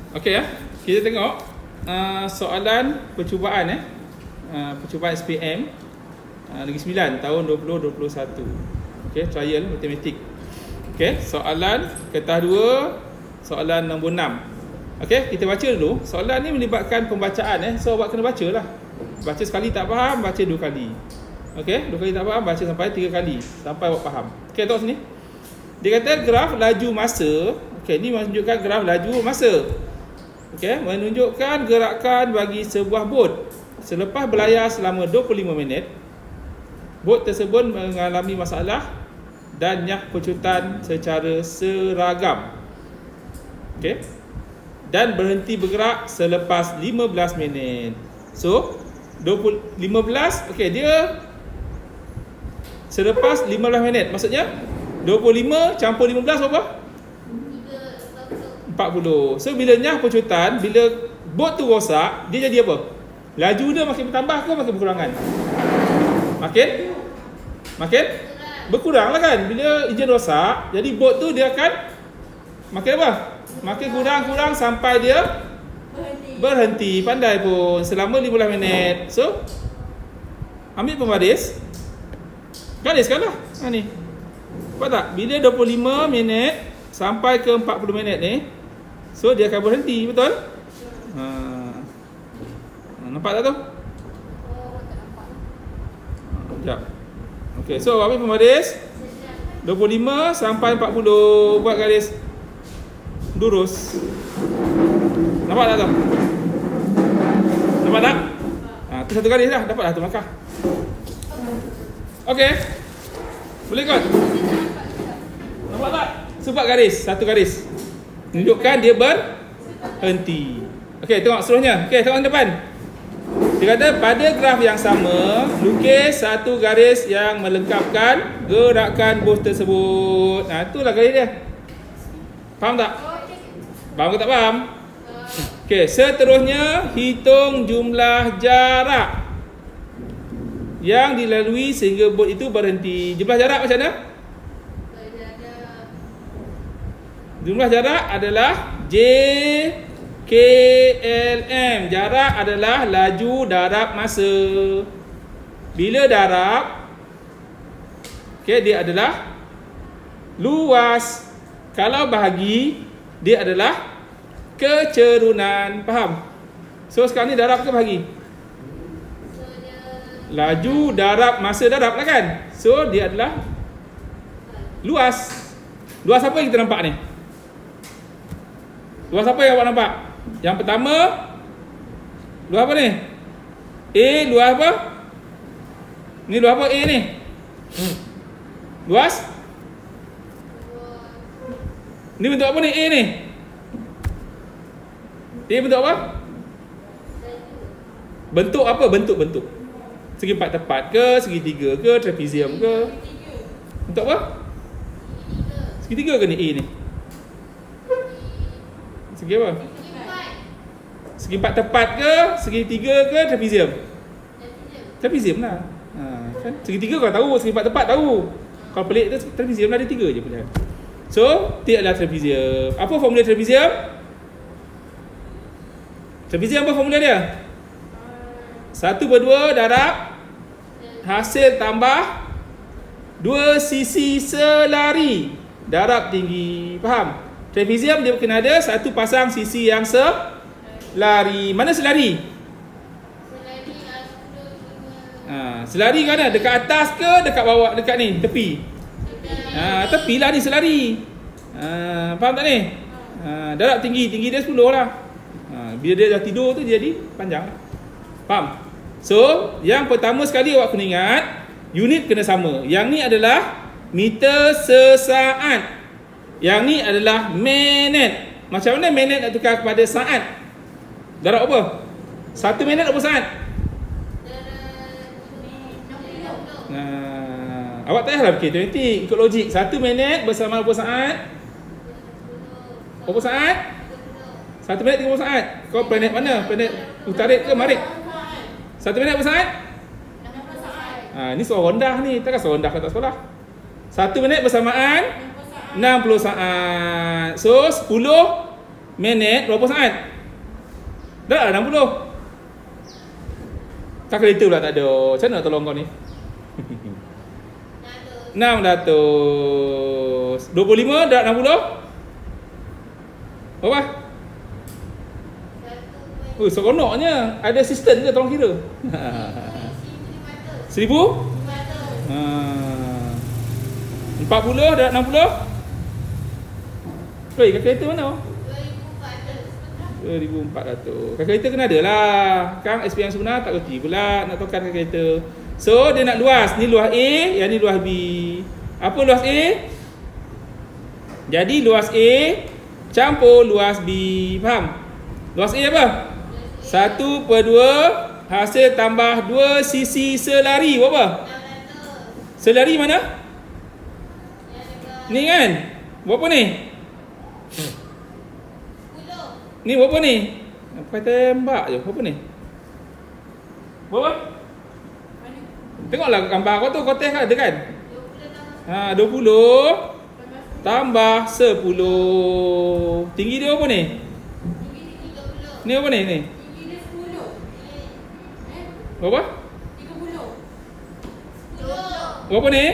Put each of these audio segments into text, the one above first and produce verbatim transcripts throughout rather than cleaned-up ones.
Okey ya. Kita tengok uh, soalan percubaan eh. Uh, percubaan S P M uh, Negeri Sembilan tahun dua ribu dua puluh satu. Okey, trial matematik. Okey, soalan kertas dua, soalan nombor enam. Okey, kita baca dulu. Soalan ni melibatkan pembacaan eh. So awak kena bacalah. Baca sekali tak faham, baca dua kali. Okey, dua kali tak faham, baca sampai tiga kali sampai awak faham. Okey, tengok sini. Dia kata graf laju masa. Okey, ni menunjukkan graf laju masa. Okey, menunjukkan gerakan bagi sebuah bot selepas berlayar selama dua puluh lima minit. Bot tersebut mengalami masalah dan nyak pecutan secara seragam. Okey. Dan berhenti bergerak selepas lima belas minit. So, dua puluh, lima belas, okey, dia selepas lima belas minit. Maksudnya dua puluh lima campur lima belas berapa? empat puluh. So bila nyah pecutan, bila bot tu rosak, dia jadi apa? Laju dia makin bertambah ke makin berkurangan? Makin Makin berkurang lah kan. Bila enjin rosak, jadi bot tu dia akan makin apa? Makin kurang-kurang sampai dia berhenti. Berhenti. Pandai pun. Selama lima belas minit. So ambil pembaris. Gariskan lah. Ha ni. Nampak tak? Bila dua puluh lima minit sampai ke empat puluh minit ni, so dia akan berhenti, betul? Ha. Nampak tak tu? Oh, tak nampak. Sekejap. Okey, so ambil pembaris. dua puluh lima sampai empat puluh, buat garis lurus. Nampak tak tu? Nampak tak? Ha, tu satu garis dah, dapat dah tu markah. Okey. Boleh kot? Nampak tak? Sebab garis, satu garis menunjukkan dia berhenti. Okey, tengok seterusnya. Okey, tengok depan. Dia kata pada graf yang sama, lukis satu garis yang melengkapkan gerakan bos tersebut. Nah, itulah garis dia. Faham tak? Faham ke tak faham? Okey, seterusnya hitung jumlah jarak yang dilalui sehingga bot itu berhenti. Jumlah jarak macam mana? Jumlah jarak adalah J K L M. Jarak adalah laju darab masa. Bila darab, okay, dia adalah luas. Kalau bahagi, dia adalah kecerunan. Faham? So sekarang ni darab ke bahagi? Laju darab masa darab lah kan? So dia adalah luas. Luas apa yang kita nampak ni? Luas apa yang awak nampak? Yang pertama, luas apa ni? A, luas apa? Ni luas apa A ni? Luas? Ni bentuk apa ni A ni? A bentuk apa? Bentuk apa? Bentuk-bentuk. Segi empat tepat ke? Segitiga ke? Trapezium ke? Bentuk apa? Segitiga ke ni A ni? Segi apa? Segi empat tepat ke? Segitiga ke? Trapezium? Trapezium lah. Ha, kan? Segitiga kau tahu, segi empat tepat tahu. Kalau pelik tu trapezium lah, ada tiga je pilihan. So, dia adalah trapezium. Apa formula trapezium? Trapezium apa formula dia? Satu berdua darab hasil tambah dua sisi selari darab tinggi. Faham? Trapezium dia kena ada satu pasang sisi yang selari. Mana selari? Selari Ha, selari kan mana? Dekat atas ke dekat bawah? Dekat ni, tepi. Ha, tepi lah ni selari. Ha, faham tak ni? Ha, darab tinggi, tinggi dia sepuluh lah. Ha, bila dia dah tidur tu dia jadi panjang. Faham? So, yang pertama sekali awak kena ingat, unit kena sama. Yang ni adalah meter sesaat. Yang ni adalah minit. Macam mana minit nak tukar kepada saat? Darab apa? Satu minit berapa saat? Nah, awak tak payahlah fikir matematik, ikut logik. Satu minit bersama berapa saat? Berapa saat? Satu minit tiga puluh saat. Kau planet mana? Planet Utarik ke Marik? Satu minit berapa saat? Ha, ni soal rendah ni. Takkan soal rendah kau tak sekolah. Satu minit bersamaan enam puluh saat. So sepuluh minit berapa saat? Dah lah enam puluh. Kalkulator pula tak ada. Macam mana tolong kau ni? enam ratus. dua puluh lima dah enam puluh. Berapa? Oh, seronoknya. Ada assistant ke tolong kira? Seribu? Ha. Empat puluh dah enam puluh. Oi, kalkulator mana? dua ribu empat ratus. Kalkulator kena ada lah. Kang S P M sebenar tak reti pula nak tukar kalkulator. So dia nak luas. Ni luas A, yang ni luas B. Apa luas A? Jadi luas A campur luas B. Faham? Luas A apa? satu per dua hasil tambah dua sisi selari. Berapa? Selari mana? Ni kan? Berapa ni? Ni berapa ni? Pakai tembak je. Berapa ni? Berapa? Tengoklah gambar kau tu. Kau test kan? Ada kan? Ha, dua puluh tambah sepuluh. Tinggi dia apa ni? Ni apa ni? Ni? Berapa? Berapa ni?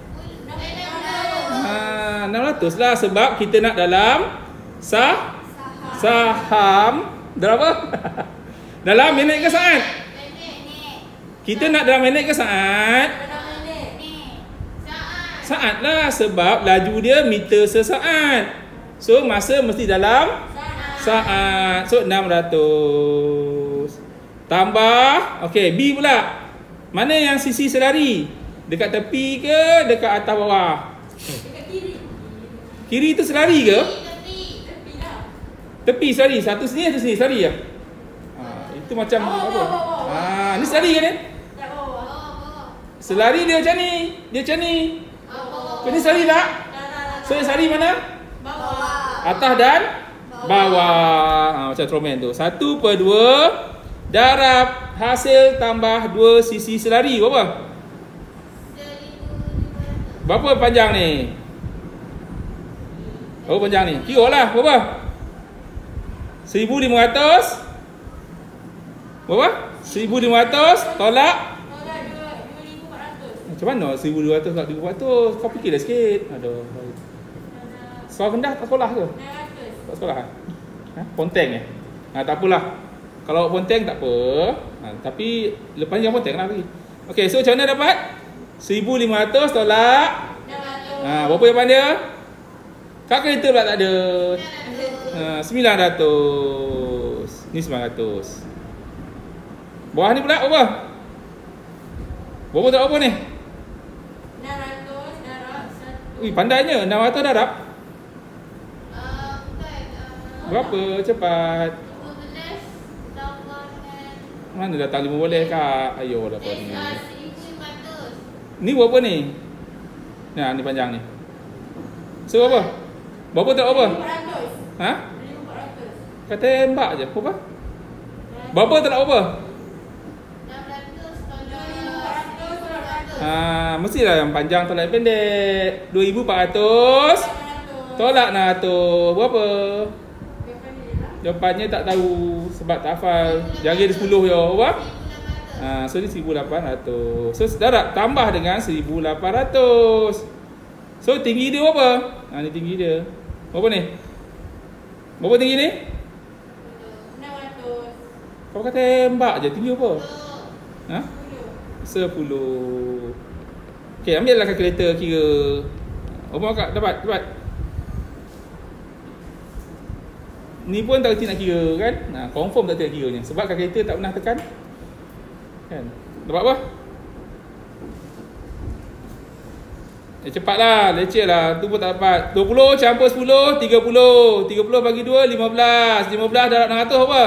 Ha, enam ratus lah. Sebab kita nak dalam sah saham. Berapa? Dalam minit ke saat? Kita nak dalam minit ke saat? Saat lah. Sebab laju dia meter sesaat. So masa mesti dalam saat. So enam ratus. Tambah. Okay, B pula. Mana yang sisi selari? Dekat tepi ke dekat atas bawah? Dekat kiri. Kiri tu selari ke? Tepi. Tepi lah. Tepi selari. Satu sini, satu sini selari ya? Ha, itu macam oh, apa? Oh, oh, oh. Ha, ni selari kan ni? Tak bawah. Selari dia macam ni. Dia macam ni. Oh, Ini selari tak? So yang selari mana? bawah. Atas dan bawah. Ha, macam tromen tu. Satu per dua darab hasil tambah dua sisi selari. Berapa? Berapa panjang ni? Berapa panjang ni? Kira lah. Berapa? seribu lima ratus. Berapa? seribu lima ratus tolak. Macam mana seribu dua ratus tolak dua ribu empat ratus? Kau fikir dah sikit. Aduh. Sekolah rendah tak sekolah ke? Tak sekolah kan? Ha? Ponteng eh? Ha, tak apalah. Kalau ponteng tak apa. Ha, tapi lepas ni yang ponteng lah lagi. Okay, so macam mana dapat? seribu lima ratus tolak. Ha, berapa jawapan dia? Kalkulator pula tak ada. Ha, sembilan ratus. Ni sembilan ratus. Bawah ni pula berapa? Berapa tak apa ni? enam ratus darab satu. Ui, pandainya. enam ratus darab. Uh, bukan. Uh, Berapa? Cepat. lima belas tambah dengan Mana datang lima boleh kak? Ayo dah kau ni. seribu lima ratus. Ni berapa ni? Nah, ni panjang ni. So berapa? Berapa tak apa? seribu empat ratus. Ha? seribu empat ratus. Kau tembak je. Berapa? Berapa tak apa? enam ratus tambah seribu empat ratus. Ha, mestilah yang panjang tolak yang pendek. dua ribu empat ratus tolak enam ratus. Berapa? Jawapannya tak tahu sebab tak hafal. Jari dia sepuluh je. Berapa? Ha, so ni seribu lapan ratus. So darab tambah dengan seribu lapan ratus. So tinggi dia berapa? Ha, ni tinggi dia. Berapa ni? Berapa tinggi ni? enam ratus. Kau kata tembak je. Tinggi apa? Ha? sepuluh. Okay, ambillah kalkulator kira. Umar kak dapat, dapat. Ni pun tak reti nak kira kan? Nah, confirm tak reti nak kiranya. Sebab kalkulator tak pernah tekan. Kan? Dapat apa? Eh, cepatlah, leceh lah. Tu pun tak dapat. dua puluh campur sepuluh, tiga puluh. tiga puluh bagi dua, lima belas. lima belas darab enam ratus apa?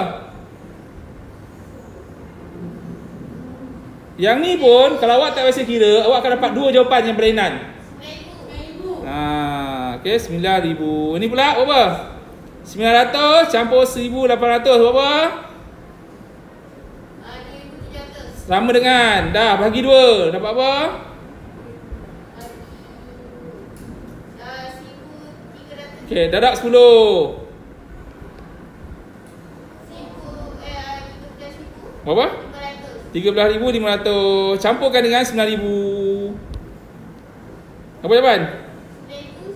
Yang ni pun, kalau awak tak biasa kira, awak akan dapat dua jawapan yang berlainan. sembilan ribu. Ha, okay, sembilan ribu. Ini pula berapa? sembilan ratus campur seribu lapan ratus berapa? Ah, dua ribu tujuh ratus. Sama dengan, dah bagi dua. Dapat apa? Ah, seribu tiga ratus. Okay, darab sepuluh. Berapa? lima ratus. tiga belas ribu lima ratus. Campurkan dengan sembilan ribu. Apa jawapan? Seribu.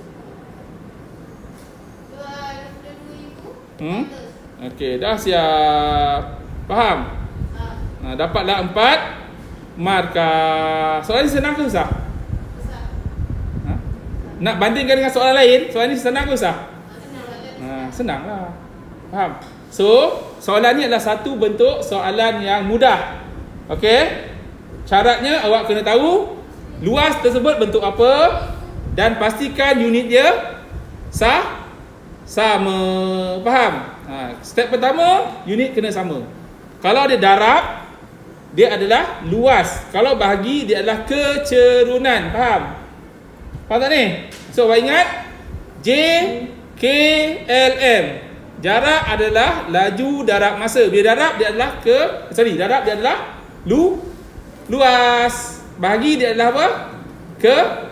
Dua puluh ribu. Hmm? Okey, dah siap. Faham? Ah, Ha, dapatlah empat markah. Soalan ni senang ke susah? besar. Ha? Nak bandingkan dengan soalan lain, soalan ni senang ke susah? Senang ada. Ha, senang lah. Faham? So, soalan ni adalah satu bentuk soalan yang mudah. Okey? Syaratnya awak kena tahu luas tersebut bentuk apa dan pastikan unit dia sah sama. Faham? Ha, step pertama, unit kena sama. Kalau dia darab, dia adalah luas. Kalau bahagi, dia adalah kecerunan. Faham? Faham tak ni? So, awak ingat J, K, L, M. Jarak adalah laju darab masa. Bila darab dia adalah ke sorry, darab dia adalah lu luas. Bahagi dia adalah apa? Ke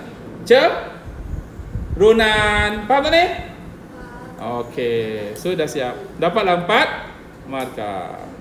cerunan. Faham tak ni? Okey. So dah siap. Dapatlah empat markah.